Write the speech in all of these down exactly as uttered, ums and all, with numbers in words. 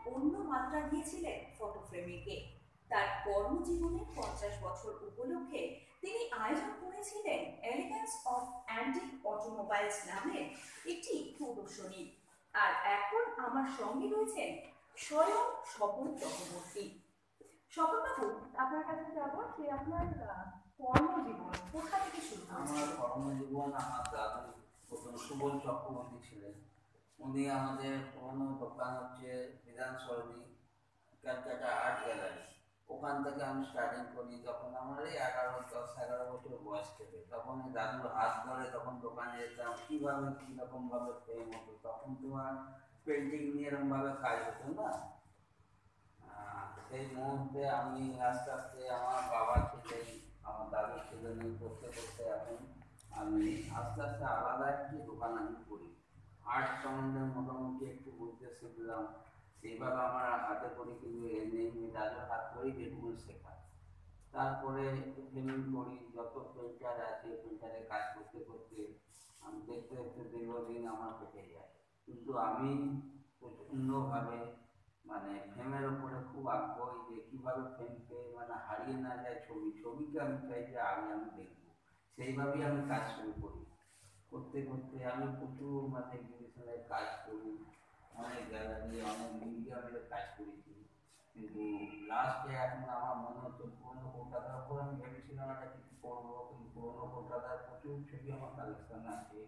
অন্য মাত্রা দিয়েছিলেন ফটো ফ্রেমিংকে। তার কর্মজীবনের পঞ্চাশ বছর উপলক্ষে তিনি আয়োজন করেছিলেন এলিগেন্স অফ অ্যান্টিক অটোমোবাইলস নামের একটি প্রদর্শনী। আর এখন আমার সঙ্গে রয়েছেন স্বয়ং স্বপন চক্রবর্তী। স্বপনবাবু, আপনার কাছে যাব যে আপনার আহ, কর্মজীবন কোথা থেকে শুরু হয়েছে? আমার কর্মজীবন আমার দাদু প্রথম সুবল চক্রবর্তী ছিলেন। উনি আমাদের পুরনো দোকান হচ্ছে বিধান সরণি ক্যালকাটা আর্ট গ্যালারি, ওখান থেকে আমি স্টার্টিং করি। যখন আমার এই এগারো দশ এগারো বছর বয়স থেকে, তখন এই দাদুর হাত ধরে তখন দোকানে যেতাম। কীভাবে কীরকমভাবে ফ্রেম হতো, তখন তোমার পেন্টিং নিয়ে এরকমভাবে কাজ হতো না। সেই মুহূর্তে আমি আস্তে আস্তে আমার বাবা ছিলেন, আমার দাদু ছিলেন, এই করতে করতে এখন আমি আস্তে আস্তে আলাদা একটি দোকান আমি করি। আর্ট সম্বন্ধে মোটামুটি একটু বুঝতে শিখলাম। সেইভাবে আমার হাতে করি, কিন্তু এমনি দাদুর হাত করেই যেটুকু শেখা। তারপরে ফিল্ম করি, যত পেন্টার আছে পেন্টারে কাজ করতে করতে আমি দেখতে দেখতে দীর্ঘদিন আমার কেটে যায়। কিন্তু আমি প্রচণ্ডভাবে মানে ফ্রেমের উপরে খুব আগ্রহী, যে কীভাবে ফ্রেমকে মানে হারিয়ে না যায় ছবি, ছবিকে আমি চাই যে আগে আমি দেখবো। সেইভাবেই আমি কাজ শুরু করি। করতে করতে আমি প্রচুর মানে এক্সিবিশনের কাজ করি, অনেক গ্যালারি অনেক মিউজিয়ামের কাজ করেছি। কিন্তু লাস্টে এখন আমার মনে হচ্ছে পুরোনো কলকাতার উপর আমি ভেবেছিলাম একটা কিছু করবো, কিন্তু পুরোনো কলকাতার প্রচুর ছবি আমার কালেকশন আছে।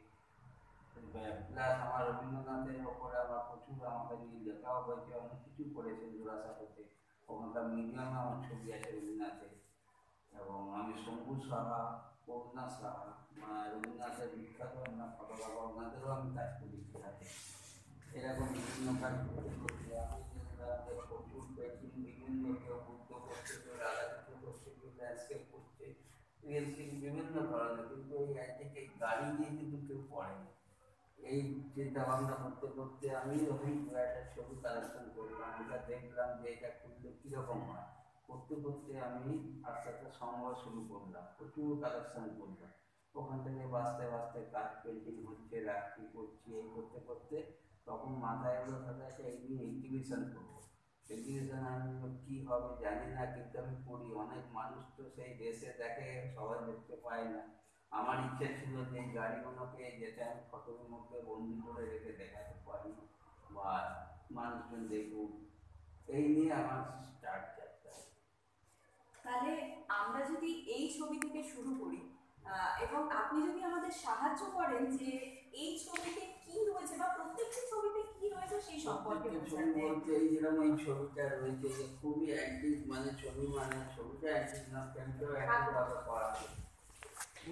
প্লাস আমার রবীন্দ্রনাথের ওপরে আমার প্রচুর আমাকে নিয়ে লেখাও হয়েছে, অনেক কিছু করেছে জোড়াসাঁকোতে। ওখানকার মিউজিয়ামে আমার ছবি আছে রবীন্দ্রনাথের। এবং আমি শম্ভু সাহা, করুণা সাহা, রবীন্দ্রনাথের বিখ্যাত আমরা ফটোগ্রাফার, ওনাদেরও আমি কাজ করেছি হাতে। এরকম বিভিন্ন কাজ করতে করতে আমি প্রচুর পেন্টিং, বিভিন্ন কেউ বুদ্ধ করছে, কেউ রাধাকৃষ্ণ করছে, কেউ ল্যান্ডস্কেপ করছে, রিয়েলস্কেপ, বিভিন্ন ধরনের। কিন্তু এই অ্যান্টিক এই গাড়ি দিয়ে কিন্তু কেউ পড়েনি। এই চিন্তা ভাবনা করতে করতে আমি ওই একটা ছবি কালেকশন করলাম, এটা দেখলাম যে এটা করলে কীরকম হয়। করতে করতে আমি আস্তে আস্তে সংগ্রহ শুরু করলাম, প্রচুর কালেকশন করলাম। ওখান থেকে বাঁচতে বাঁচতে কাজ পেন্টিং হচ্ছে, রাখি করছি, এই করতে করতে তখন মাথায় এলো সাথে একটা এক্সিবিশন করবো। এক্সিবিশন আমি কী হবে জানি না, কিন্তু আমি করি। অনেক মানুষ তো সেই দেশে দেখে, সবাই দেখতে পায় না। আমার ইচ্ছে ছিল যে এই গাড়িগুলোকে যেটা আমি ফটোর মধ্যে বন্দি করে রেখে দেখাতে পারি বা মানুষজন দেখুক, এই নিয়ে আমার স্টার্ট যাত্রা। তাহলে আমরা যদি এই ছবি থেকে শুরু করি এবং আপনি যদি আমাদের সাহায্য করেন যে এই ছবিতে কি রয়েছে বা প্রত্যেকটি ছবিতে কি রয়েছে সেই সম্পর্কে বোঝাতে। বলতে এই যেরকম এই ছবিটা রয়েছে যে খুবই অ্যান্টিক, মানে ছবি মানে ছবিটা অ্যান্টিক না, ফ্রেমটাও অ্যান্টিক ভাবে করা